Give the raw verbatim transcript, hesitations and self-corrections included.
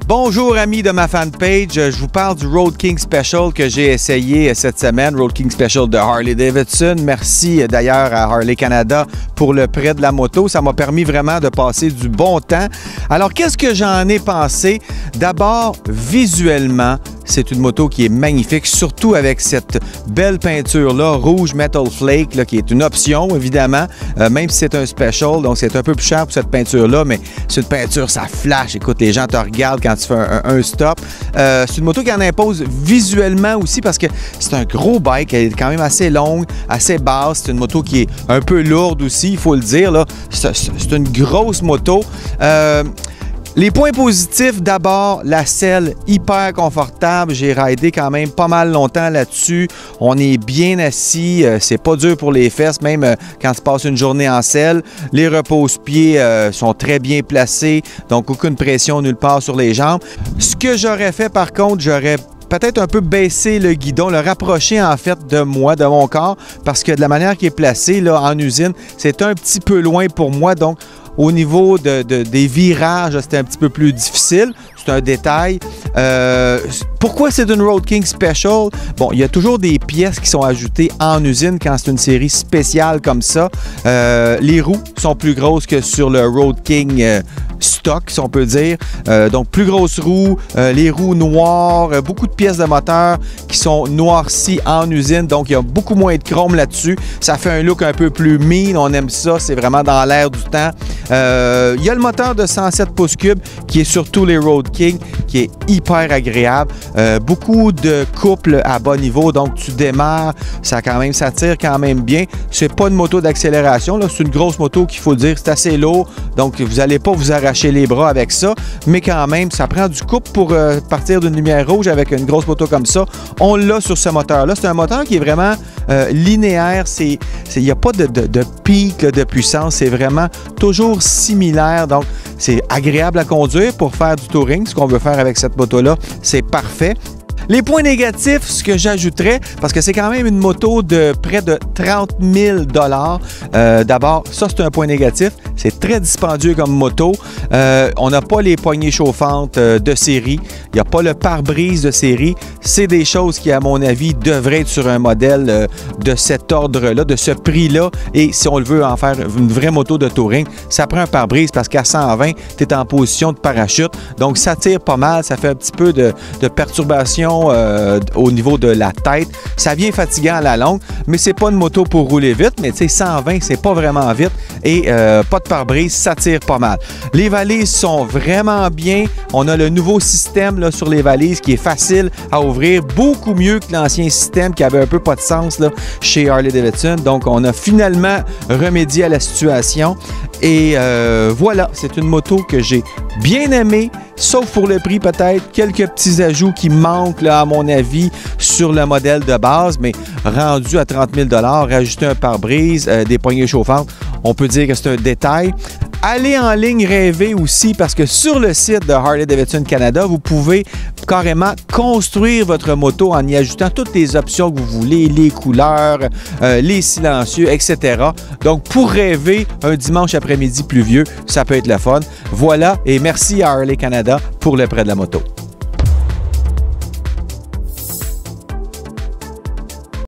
Bonjour amis de ma fanpage, je vous parle du Road King Special que j'ai essayé cette semaine, Road King Special de Harley-Davidson. Merci d'ailleurs à Harley Canada pour le prêt de la moto, ça m'a permis vraiment de passer du bon temps. Alors qu'est-ce que j'en ai pensé? D'abord, visuellement, c'est une moto qui est magnifique, surtout avec cette belle peinture-là, rouge Metal Flake, là, qui est une option, évidemment, euh, même si c'est un special, donc c'est un peu plus cher pour cette peinture-là, mais c'est une peinture, ça flash. Écoute, les gens te regardent quand tu fais un, un, un stop. Euh, c'est une moto qui en impose visuellement aussi parce que c'est un gros bike, elle est quand même assez longue, assez basse. C'est une moto qui est un peu lourde aussi, il faut le dire, là. C'est, c'est une grosse moto. Euh, Les points positifs, d'abord, la selle hyper confortable. J'ai ridé quand même pas mal longtemps là-dessus. On est bien assis, euh, c'est pas dur pour les fesses, même euh, quand tu passes une journée en selle. Les repose-pieds euh, sont très bien placés, donc aucune pression nulle part sur les jambes. Ce que j'aurais fait par contre, j'aurais peut-être un peu baisser le guidon, le rapprocher en fait de moi, de mon corps, parce que de la manière qu'il est placé là, en usine, c'est un petit peu loin pour moi, donc au niveau de, de, des virages, c'était un petit peu plus difficile. C'est un détail. Euh, pourquoi c'est une Road King Special? Bon, il y a toujours des pièces qui sont ajoutées en usine quand c'est une série spéciale comme ça. Euh, les roues sont plus grosses que sur le Road King euh, stock, si on peut dire. Euh, donc, plus grosses roues, euh, les roues noires, euh, beaucoup de pièces de moteur qui sont noircies en usine. Donc, il y a beaucoup moins de chrome là-dessus. Ça fait un look un peu plus mean. On aime ça. C'est vraiment dans l'air du temps. Euh, il y a le moteur de cent sept pouces cubes qui est sur tous les Road King, qui est hyper agréable. Euh, beaucoup de couples à bas niveau, donc tu démarres, ça quand même, ça tire quand même bien. C'est pas une moto d'accélération, c'est une grosse moto qu'il faut dire, c'est assez lourd, donc vous n'allez pas vous arracher les bras avec ça, mais quand même, ça prend du couple pour euh, partir d'une lumière rouge avec une grosse moto comme ça. On l'a sur ce moteur-là. C'est un moteur qui est vraiment euh, linéaire, il n'y a pas de, de, de pic là, de puissance, c'est vraiment toujours similaire, donc c'est agréable à conduire pour faire du touring, ce qu'on veut faire avec cette moto-là, c'est parfait. Les points négatifs, ce que j'ajouterais, parce que c'est quand même une moto de près de trente mille dollars. Euh, D'abord, ça c'est un point négatif. C'est très dispendieux comme moto. Euh, on n'a pas les poignées chauffantes euh, de série. Il n'y a pas le pare-brise de série. C'est des choses qui, à mon avis, devraient être sur un modèle euh, de cet ordre-là, de ce prix-là. Et si on le veut en faire une vraie moto de touring, ça prend un pare-brise parce qu'à cent vingt, tu es en position de parachute. Donc, ça tire pas mal. Ça fait un petit peu de, de perturbation Euh, au niveau de la tête. Ça vient fatigant à la longue, mais c'est pas une moto pour rouler vite, mais tu sais, cent vingt, c'est pas vraiment vite et euh, pas de pare-brise, ça tire pas mal. Les valises sont vraiment bien. On a le nouveau système là, sur les valises qui est facile à ouvrir, beaucoup mieux que l'ancien système qui avait un peu pas de sens là, chez Harley-Davidson. Donc, on a finalement remédié à la situation et euh, voilà, c'est une moto que j'ai bien aimée, sauf pour le prix peut-être, quelques petits ajouts qui manquent là, à mon avis sur le modèle de base, mais rendu à trente mille dollars, rajouter un pare-brise, euh, des poignées chauffantes, on peut dire que c'est un détail. Allez en ligne rêver aussi parce que sur le site de Harley-Davidson Canada, vous pouvez carrément construire votre moto en y ajoutant toutes les options que vous voulez, les couleurs, euh, les silencieux, et cetera. Donc, pour rêver un dimanche après-midi pluvieux, ça peut être le fun. Voilà, et merci à Harley Canada pour le prêt de la moto.